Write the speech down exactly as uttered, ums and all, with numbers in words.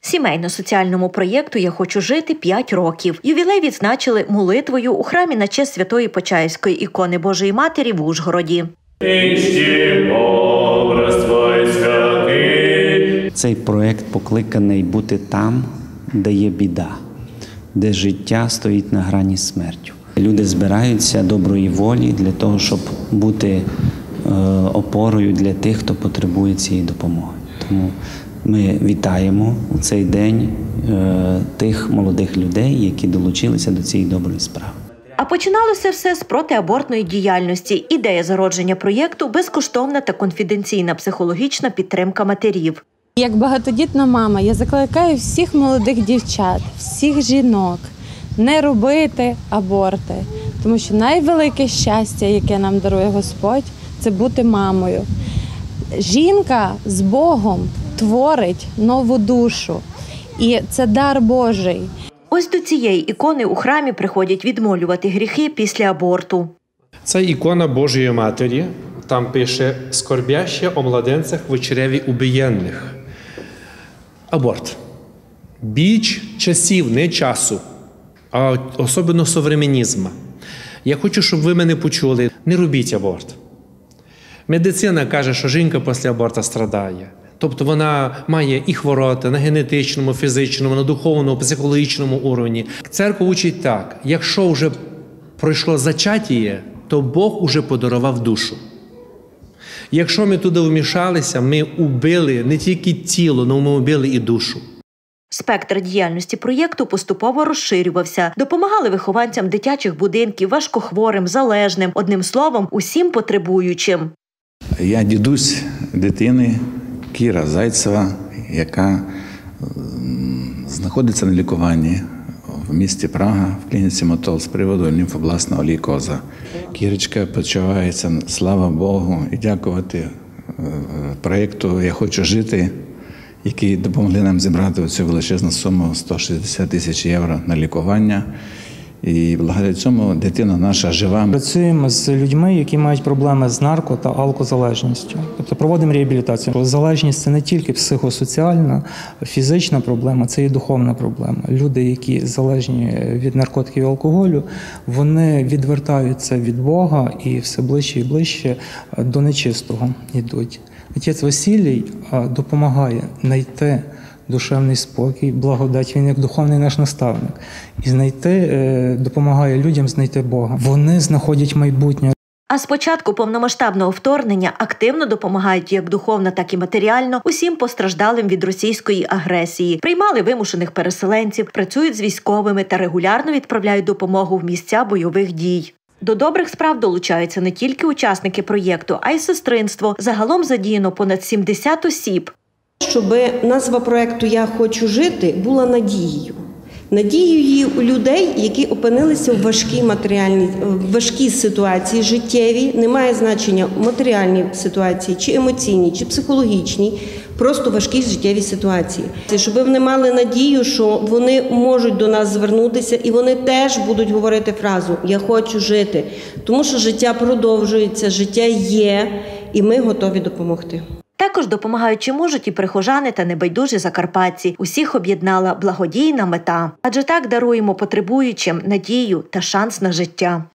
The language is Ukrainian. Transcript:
Сімейно-соціальному проєкту «Я хочу жити» п'ять років. Ювілей відзначили молитвою у храмі на честь Святої Почаївської ікони Божої Матері в Ужгороді. Цей проєкт покликаний бути там, де є біда, де життя стоїть на грані смертю. Люди збираються доброї волі для того, щоб бути е, опорою для тих, хто потребує цієї допомоги. Тому ми вітаємо у цей день е, тих молодих людей, які долучилися до цієї доброї справи. А починалося все з протиабортної діяльності. Ідея зародження проєкту – безкоштовна та конфіденційна психологічна підтримка матерів. Як багатодітна мама, я закликаю всіх молодих дівчат, всіх жінок не робити аборти. Тому що найвелике щастя, яке нам дарує Господь – це бути мамою. Жінка з Богом творить нову душу. І це дар Божий. Ось до цієї ікони у храмі приходять відмолювати гріхи після аборту. Це ікона Божої Матері. Там пише «Скорбяще о младенцях в чреві убієнних». Аборт. Біч часів, не часу, а особливо современізму. Я хочу, щоб ви мене почули. Не робіть аборт. Медицина каже, що жінка після аборту страдає. Тобто вона має і хвороти на генетичному, фізичному, на духовному, психологічному уровні. Церква учить так, якщо вже пройшло зачаття, то Бог уже подарував душу. Якщо ми туди вмішалися, ми убили не тільки тіло, але ми убили і душу. Спектр діяльності проєкту поступово розширювався. Допомагали вихованцям дитячих будинків, важкохворим, залежним, одним словом, усім потребуючим. Я дідусь дитини Кіра Зайцева, яка знаходиться на лікуванні в місті Прага в клініці Мотол з приводу лімфобластного лейкоза. Кірочка почувається, слава Богу, і дякувати проєкту «Я хочу жити», які допомогли нам зібрати цю величезну суму сто шістдесят тисяч євро на лікування. І благодаря цьому дитина наша жива. Працюємо з людьми, які мають проблеми з нарко- та алкозалежністю. Тобто проводимо реабілітацію. Залежність – це не тільки психосоціальна, фізична проблема, це і духовна проблема. Люди, які залежні від наркотиків і алкоголю, вони відвертаються від Бога і все ближче і ближче до нечистого йдуть. Отець Василій допомагає знайти душевний спокій, благодать. Він як духовний наш наставник. І знайти, допомагає людям знайти Бога. Вони знаходять майбутнє. А з початку повномасштабного вторгнення активно допомагають як духовно, так і матеріально усім постраждалим від російської агресії. Приймали вимушених переселенців, працюють з військовими та регулярно відправляють допомогу в місця бойових дій. До добрих справ долучаються не тільки учасники проєкту, а й сестринство. Загалом задіяно понад сімдесят осіб. Щоб назва проєкту «Я хочу жити» була надією. Надією у людей, які опинилися в важкій матеріальній, в важкій ситуації життєвій, немає значення матеріальній ситуації, чи емоційній, чи психологічній, просто важкій життєвій ситуації. Щоб вони мали надію, що вони можуть до нас звернутися і вони теж будуть говорити фразу «Я хочу жити», тому що життя продовжується, життя є, і ми готові допомогти. Також допомагають чи можуть і прихожани та небайдужі закарпатці. Усіх об'єднала благодійна мета. Адже так даруємо потребуючим надію та шанс на життя.